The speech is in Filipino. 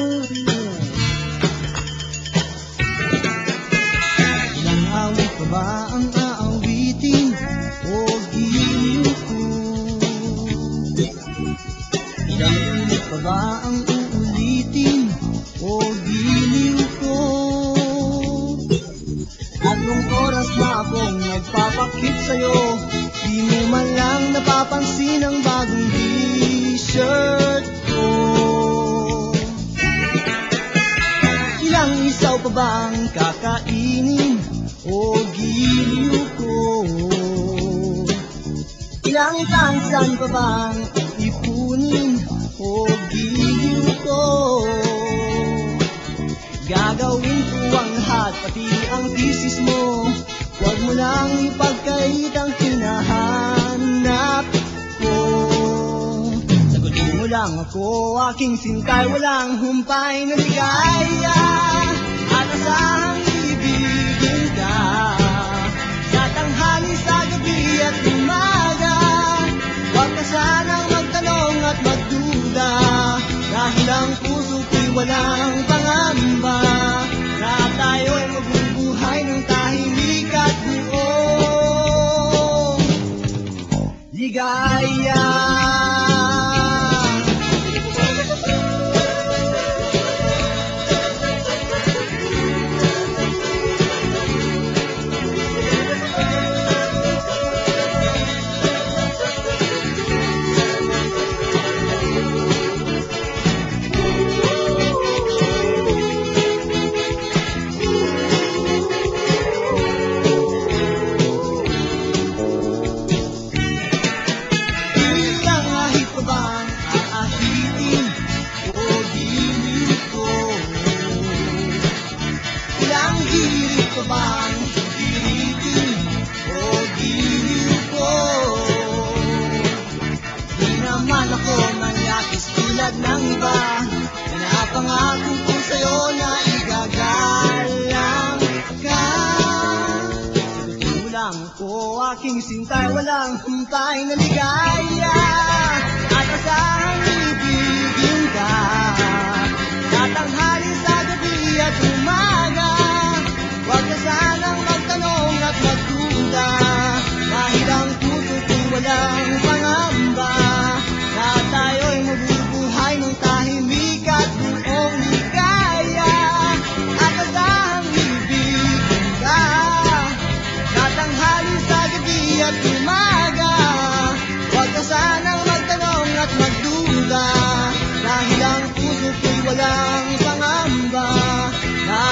Ilang awit pa ba ang aawitin o giliw ko? Ilang ulit pa ba ang uulitin o giliw ko? 3 oras na akong nagpapakit sa'yo, di mo man lang napapansin ang bagong t-shirt ko. Ilang isaw pa ba ang kakainin o giliw ko? Ilang tansan pa ba ang ipunin o giliw ko? Gagawin ko ang lahat, pati ang thesis mo. Huwag mo lang ipagkait ang hinahanap ko. Sagutin mo lang ako, aking sintay, walang humpay na ligaya. At asahang ibigin ka sa tanghali, sa gabi at umaga. Huwag ka sanang magtanong at magduda, dahil ang puso ko'y walang pangamba, na tayo'y mabubuhay ng tahimik at buong ligaya. Hirit ko bang hiritin o giliw ko? Di naman ako manyakis tulad ng iba, pinapangako ko sa'yo na igagalang ka. Sagutin mo lang ako, aking sintay, walang humpay na ligaya. At asahang ibigin ka sa tanghali, sa gabi at umaga. Huwag ka sanang magtanong at magduda, dahil ang puso ko'y walang pangamba, na tayo'y mabubuhay ng tahimik at buong ligaya. At asahang ibigin ka sa tanghali, sa gabi at umaga.